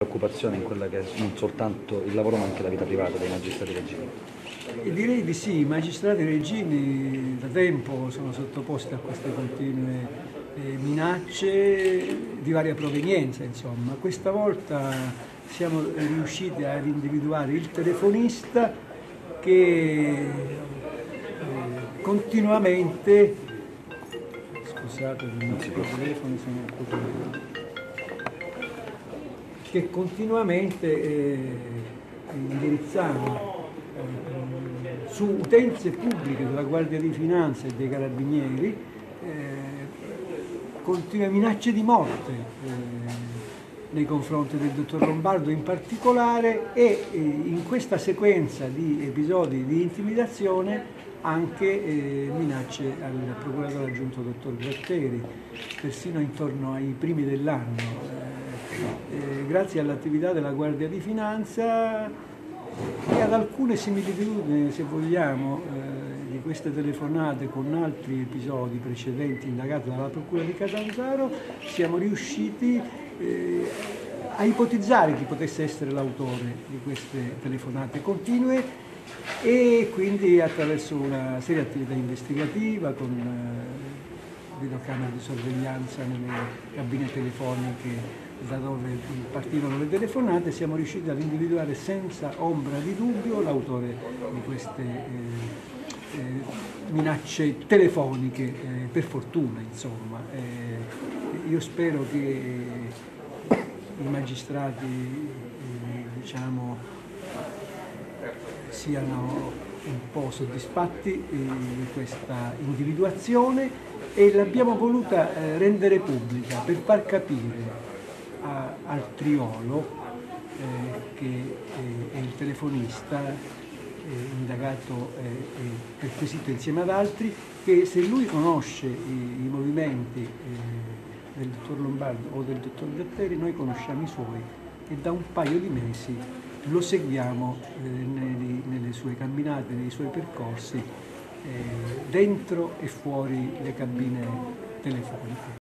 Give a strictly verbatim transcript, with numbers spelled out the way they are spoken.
Preoccupazione in quella che è non soltanto il lavoro ma anche la vita privata dei magistrati reggini? E direi di sì, i magistrati reggini da tempo sono sottoposti a queste continue eh, minacce di varia provenienza, insomma. Questa volta siamo riusciti ad individuare il telefonista che eh, continuamente, scusate, i telefoni sono un po' che continuamente eh, indirizzano eh, su utenze pubbliche della Guardia di Finanza e dei Carabinieri eh, continue minacce di morte eh, nei confronti del dottor Lombardo in particolare e eh, in questa sequenza di episodi di intimidazione anche eh, minacce al procuratore aggiunto dottor Gratteri, persino intorno ai primi dell'anno. Eh, grazie all'attività della Guardia di Finanza e ad alcune similitudini, se vogliamo, eh, di queste telefonate con altri episodi precedenti indagati dalla Procura di Catanzaro, siamo riusciti eh, a ipotizzare chi potesse essere l'autore di queste telefonate continue e quindi attraverso una seria attività investigativa con eh, videocamere di sorveglianza nelle cabine telefoniche da dove partivano le telefonate, siamo riusciti ad individuare senza ombra di dubbio l'autore di queste eh, eh, minacce telefoniche, eh, per fortuna insomma. Eh, io spero che i magistrati eh, diciamo, siano un po' soddisfatti eh, di questa individuazione e l'abbiamo voluta eh, rendere pubblica per far capire a, al Triolo, eh, che eh, è il telefonista eh, indagato e eh, perquisito insieme ad altri, che se lui conosce i, i movimenti eh, del dottor Lombardo o del dottor Gratteri, noi conosciamo i suoi e da un paio di mesi lo seguiamo eh, nelle, nelle sue camminate, nei suoi percorsi, eh, dentro e fuori le cabine telefoniche.